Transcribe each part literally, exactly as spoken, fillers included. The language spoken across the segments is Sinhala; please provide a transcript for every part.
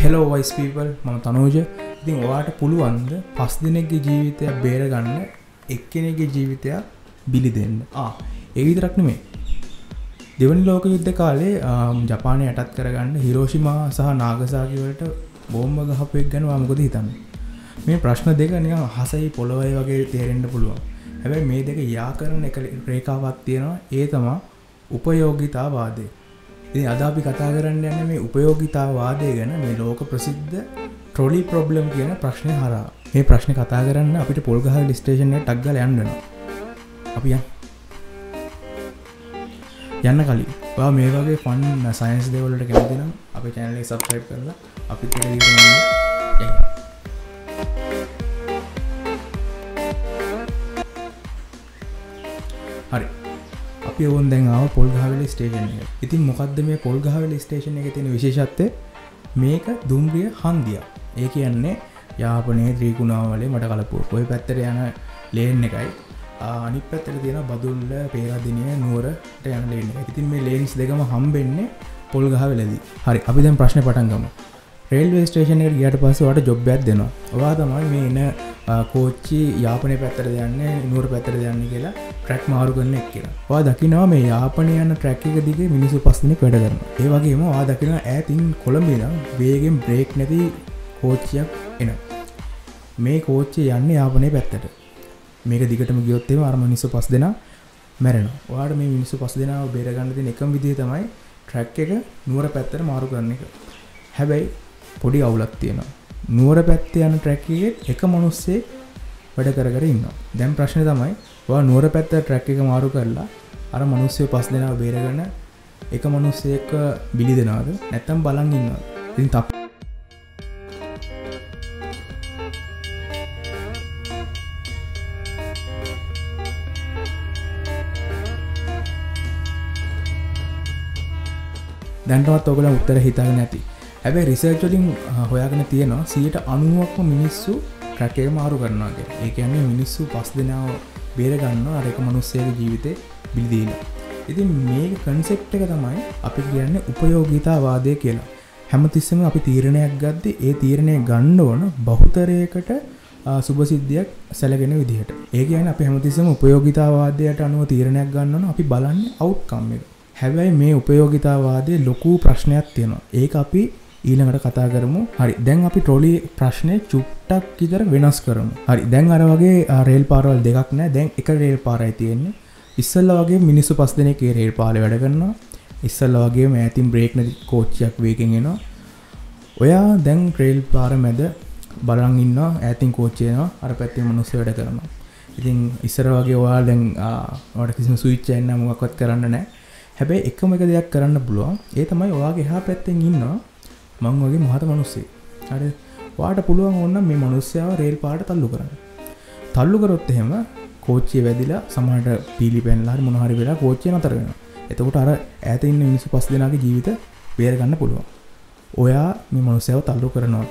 Hello wise people, මම තනෝජ. ඉතින් ඔයාට පුළුවන්ද පස් දිනකගේ ජීවිතය බේර ගන්න එක්කෙනෙක්ගේ ජීවිතය බිලි දෙන්න? ආ, ඒ විතරක් නෙමෙයි. දෙවන ලෝක යුද්ධ කාලේ ජපානය යටත් කරගන්න හිරෝෂිමා සහ නාගසාකි වලට බෝම්බ ගහපු එක ගැන ඔයා මොකද හිතන්නේ? මේ ප්‍රශ්න දෙක නිකන් අහසයි පොළොවයි වගේ තේරෙන්න පුළුවන්. හැබැයි මේ දෙක යා කරන එක රේඛාවක් තියෙනවා. ඒ තමයි උපයෝගිතාවාදය. ඉතින් අද අපි කතා කරන්න යන්නේ මේ උපයෝගිතාවාදය ගැන, මේ ලෝක ප්‍රසිද්ධ ට්‍රොලි ප්‍රොබ්ලම් කියන ප්‍රශ්නේ හරහා. මේ ප්‍රශ්නේ කතා කරන්න අපිට පොල්ගහවෙල ස්ටේෂන් එකට ටක් ගාලා යන්න වෙනවා. අපි යන්න. යන්න කලින් ඔයා මේ වගේ ෆන් සයන්ස් දේවල් වලට කැමති නම් අපේ channel එක subscribe කරලා අපිත් එක්ක ඉන්න. යන්න. හරි. අපි ඕන් දැන් ආව පොල්ගහවෙල ස්ටේෂන් එකට. ඉතින් මොකද්ද මේ පොල්ගහවෙල ස්ටේෂන් එකේ තියෙන විශේෂත්වය? මේක දුම්රිය හන්දියක්. ඒ කියන්නේ යාපනයේ ත්‍රිකුණාමලේ මඩ කලපුව. ඔය පැත්තට යන ලේන් එකයි අනිත් පැත්තට තියෙන බදුල්ල පේරාදෙණිය නුවරට යන ලේන් එකයි. ඉතින් මේ ලේන්ස් දෙකම හම්බෙන්නේ පොල්ගහවෙලදී. හරි, අපි දැන් ප්‍රශ්නේ පටන් ගමු. රේල්වේ ස්ටේෂන් එකට ගියාට පස්සේ ඔයාලට ජොබ් එකක් දෙනවා. ඔයා තමයි මේ එන කෝච්චි යාපනයේ පැත්තට යන්නේ නුවර පැත්තට යන්නේ කියලා ට්‍රැක් මාරු කරන එක කියලා. ඔයා දකිනවා මේ යාපනයේ යන ට්‍රැක් එක දිගේ මිනිස්සු පස් දෙනෙක් වැඩ කරනවා. ඒ වගේම ඔයා දකිනවා ඈතින් කොළඹ ඉඳන් වේගෙන් බ්‍රේක් නැති කෝච්චියක් එනවා. මේ කෝච්චිය යන්නේ යාපනයේ පැත්තට. මේක දිගටම ගියොත් එහෙම අර මිනිස්සු පස් දෙනා මැරෙනවා. ඔයාට මේ මිනිස්සු පස් දෙනාව බේර ගන්න තියෙන එකම විදිය තමයි ට්‍රැක් එක නුවර පැත්තට මාරු කරන එක. හැබැයි පොඩි අවුලක් තියෙනවා. නුවර පැත්තේ යන ට්‍රැක් එකේ එක මිනිස්සෙක් වැඩ කර කර ඉන්නවා. දැන් ප්‍රශ්නේ තමයි ඔයා නුවර පැත්තේ ට්‍රැක් එක මාරු කරලා අර මිනිස්සු පස් දෙනාව බේරගෙන එක මිනිස්සෙක් බිලි දෙනවද නැත්නම් බලන් ඉන්නවද? ඉතින් තප් දැන්ටවත් ඔයගොල්ලෝ උත්තර හිතාගෙන නැති. හැබැයි රිසර්ච් වලින් හොයාගෙන තියෙනවා සියයට අනූවක්ම මිනිස්සු ට්‍රැක් එක මාරු කරනවා කියලා. ඒ කියන්නේ මිනිස්සු පස් දෙනාව බේර ගන්නවා අර එක මිනිස්සෙගේ ජීවිතේ බිලි දීලා. ඉතින් මේ concept එක තමයි අපි කියන්නේ උපයෝගිතාවාදය කියලා. හැමතිස්සෙම අපි තීරණයක් ගද්දී ඒ තීරණය ගන්න ඕන බහුතරයකට සුබසිද්ධියක් සැලකෙන විදිහට. ඒ කියන්නේ අපි හැමතිස්සෙම උපයෝගිතාවාදයට අනුව තීරණයක් ගන්න ඕන. අපි බලන්නේ outcome එක. හැබැයි මේ උපයෝගිතාවාදයේ ලොකු ප්‍රශ්නයක් තියෙනවා. ඒක අපි ඊළඟට කතා කරමු. හරි, දැන් අපි ට්‍රොලි ප්‍රශ්නේ චුට්ටක් විතර වෙනස් කරමු. හරි, දැන් අර වගේ රේල් පාරවල් දෙකක් නැහැ. දැන් එක රේල් පාරයි තියෙන්නේ. ඉස්සෙල්ලා වගේ මිනිස්සු පස් දෙනෙක් ඒ රේල් පාරේ වැඩ කරනවා. ඉස්සෙල්ලා වගේම ඈතින් බ්‍රේක් නැති කෝච්චියක් වේගෙන් එනවා. ඔයා දැන් රේල් පාර මැද බලන් ඉන්නවා. ඈතින් කෝච්චිය එනවා. අර පැත්තේ මිනිස්සු වැඩ කරනවා. ඉතින් ඉස්සර වගේ ඔයා දැන් ඔයාලට කිසිම ස්විච් එකක් නැහැ, මොකක්වත් කරන්න නැහැ. හැබැයි එකම එක දෙයක් කරන්න පුළුවන්. ඒ තමයි ඔයාගේ එහා පැත්තෙන් ඉන්නවා මං වගේ මහත මිනිස්සෙක්. හරි. ඔයාට පුළුවන් ඕනනම් මේ මිනිස්සයාව රේල් පාරට තල්ලු කරන්න. තල්ලු කරොත් එහෙම කෝච්චිය වැදිලා සමහරට පීලි පැනලා හරි මොන හරි වෙලා කෝච්චිය නතර වෙනවා. එතකොට අර ඈත ඉන්න මිනිස්සු පස් දෙනාගේ ජීවිත බේර ගන්න පුළුවන්. ඔයා මේ මිනිස්සයාව තල්ලු කරනවා.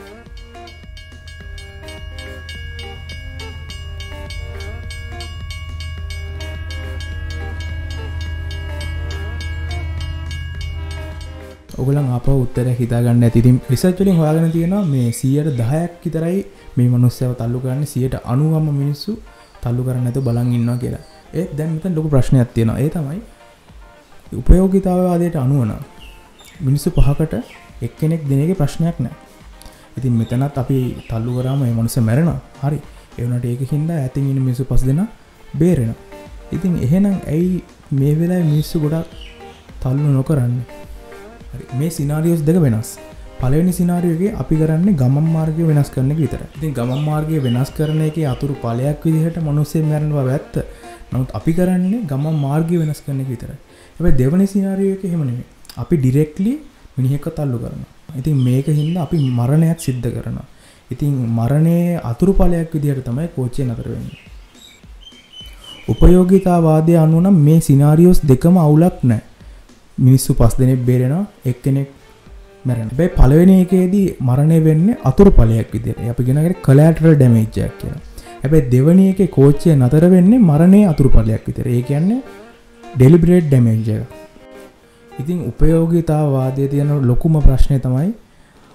ඔයගොල්ලන් ආපහු උත්තරයක් හිතාගන්න ඇති. ඉතින් රිසර්ච් වලින් හොයාගෙන තියෙනවා මේ සියයට දහයක් විතරයි මේ මිනිස්සුව තල්ලු කරන්නේ, සියයට අනූවක්ම මිනිස්සු තල්ලු කරන්නේ නැතුව බලන් ඉන්නවා කියලා. ඒත් දැන් මෙතන ලොකු ප්‍රශ්නයක් තියෙනවා. ඒ තමයි උපයෝගිතාවාදයට අනුව නම් මිනිස්සු පහකට එක්කෙනෙක් දෙන එකේ ප්‍රශ්නයක් නැහැ. ඉතින් මෙතනත් අපි තල්ලු කරාම මේ මිනිස්සු මැරෙනවා. හරි. ඒ වුණාට ඒකකින්ද ඈතින් ඉන්න මිනිස්සු පස් දෙනා බේරෙනවා. ඉතින් එහෙනම් ඇයි මේ වෙලාවේ මිනිස්සු ගොඩක් තල්ලු නොකරන්නේ? මේ සිනාරියෝස් දෙක වෙනස්. පළවෙනි සිනාරියෝ එකේ අපි කරන්නේ ගමන් මාර්ගය වෙනස් කරන එක විතරයි. ඉතින් ගමන් මාර්ගය වෙනස් කරන එකේ අතුරු ඵලයක් විදිහට මිනිස්සෙන් මරන බව ඇත්ත. නමුත් අපි කරන්නේ ගමන් මාර්ගය වෙනස් කරන එක විතරයි. හැබැයි දෙවෙනි සිනාරියෝ එකේ එහෙම නෙමෙයි. අපි ඩිරෙක්ට්ලි මිනිහෙක්ව තල්ලු කරනවා. ඉතින් මේකින්ද අපි මරණයක් සිද්ධ කරනවා. ඉතින් මරණයේ අතුරු ඵලයක් විදිහට තමයි කෝච්චිය නතර වෙන්නේ. උපයෝගිතාවාදය අනුව නම් මේ සිනාරියෝස් දෙකම අවුලක් නැහැ. මිනිස්සු පස් දෙනෙක් බේරෙනවා, එක්කෙනෙක් මැරෙනවා. හැබැයි පළවෙනි එකේදී මරණය වෙන්නේ අතුරු ඵලයක් විදියට. අපි කියනවා කොලැටරල් ඩැමේජ් එකක් කියලා. හැබැයි දෙවෙනි එකේ කෝච්චිය නතර වෙන්නේ මරණයේ අතුරු ඵලයක් විදියට. ඒ කියන්නේ ඩෙලිබරේට් ඩැමේජ් එක. ඉතින් උපයෝගීතාවාදයේ තියෙන ලොකුම ප්‍රශ්නේ තමයි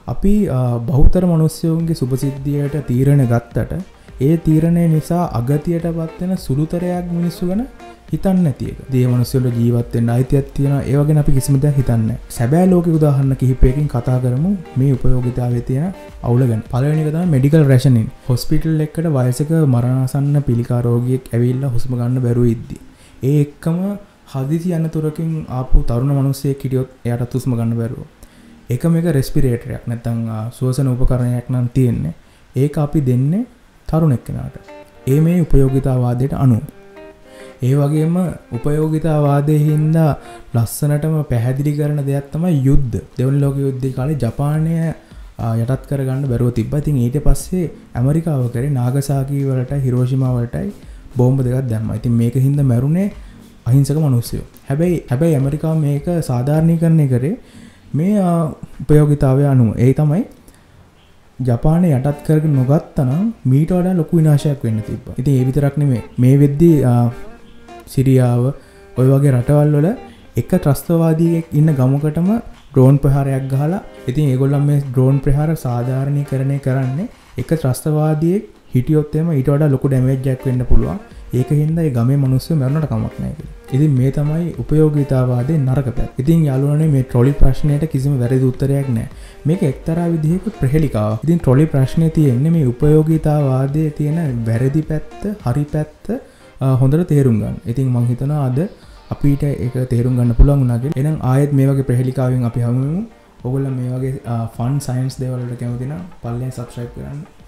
අපි බහුතර මිනිස්සුන්ගේ සුභසිද්ධියට තීරණ ගත්තට ඒ තීරණය නිසා අගතියට පත් වෙන සුළුතරයක් මිනිස්සු ගැන හිතන්නේ නැති එක. ඒ මිනිස්සුන්ට ජීවත් වෙන්න අයිතියක් තියෙනවා. ඒ වගේ අපි කිසිම දෙයක් හිතන්නේ නැහැ. සැබෑ ලෝකේ උදාහරණ කිහිපයකින් කතා කරමු මේ උපයෝගීතාවයේ තියෙන අවුල ගැන. පළවෙනි එක තමයි මෙඩිකල් රැෂනින්. හොස්පිටල් එකකට වයසක මරණාසන්න පිළිකා රෝගියෙක් ඇවිල්ලා හුස්ම ගන්න බැරුව ඉද්දි. ඒ එක්කම හදිසි අනතුරකින් ආපු තරුණ මිනිහෙක් හිටියොත් එයාට හුස්ම ගන්න බැරුව. එකම එක රෙස්පිරේටරයක් නැත්නම් ශ්වාසන උපකරණයක් නම් තියෙන්නේ. ඒක අපි දෙන්නේ තරුණ එක්කෙනාට. ඒ මේ උපයෝගීතාවාදයට අනුව. ඒ වගේම උපයෝගීතාවාදයේ හින්දා ලස්සනටම පැහැදිලි කරන දෙයක් තමයි යුද්ධ. දෙවන ලෝක යුද්ධයේ කාලේ ජපානය යටත් කරගන්න බැරුව තිබ්බා. ඉතින් ඊට පස්සේ ඇමරිකාව කරේ නාගසාකි වලටයි හිරෝෂිමා වලටයි බෝම්බ දෙකක් දැම්මා. ඉතින් මේක හින්දා මැරුණේ අහිංසක මිනිස්සුયો. හැබැයි හැබැයි ඇමරිකාව මේක සාධාරණීකරණය කරේ මේ උපයෝගීතාවය අනුව. ඒ තමයි ජපානය යටත් කරගෙන නොගත්තනම් මීට වඩා ලොකු විනාශයක් වෙන්න තිබ්බා. ඉතින් ඒ විතරක් නෙමෙයි. මේ වෙද්දී සිරියාව ඔය වගේ රටවල් වල එක ත්‍රස්තවාදියෙක් ඉන්න ගමකටම ඩ්‍රෝන් ප්‍රහාරයක් ගහලා ඉතින් ඒගොල්ලන් මේ ඩ්‍රෝන් ප්‍රහාර සාධාරණීකරණය කරන්නේ එක ත්‍රස්තවාදියෙක් හිටියොත් එම ඊට වඩා ලොකු ඩැමේජ් එකක් වෙන්න පුළුවන්. ඒක හින්දා ඒ ගමේ මිනිස්සු මරන්නට කමක් නැහැ කියලා. ඉතින් මේ තමයි උපයෝගීතාවාදයේ නරක පැත්ත. ඉතින් යාළුවනේ මේ ට්‍රොලි ප්‍රශ්නයට කිසිම වැරදි උත්තරයක් නැහැ. මේක එක්තරා විදිහක ප්‍රහෙලිකාවක්. ඉතින් ට්‍රොලි ප්‍රශ්නේ තියෙන්නේ මේ උපයෝගීතාවාදයේ තියෙන වැරදි පැත්ත, හරි පැත්ත හොඳට තේරුම් ගන්න. ඉතින් මම හිතනවා අද අපිට ඒක තේරුම් ගන්න පුළුවන් වුණා කියලා. එහෙනම් ආයෙත් මේ වගේ ප්‍රහෙලිකාවෙන් අපි හමු වෙමු. ඔයගොල්ලෝ මේ වගේ ෆන් සයන්ස් දේවල් වලට කැමති නම් පල්ලෙන් subscribe කරන්න.